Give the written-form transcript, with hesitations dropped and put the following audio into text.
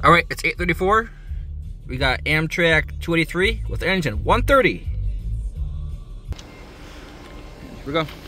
All right, it's 8:34. We got Amtrak 283 with engine 130. Here we go.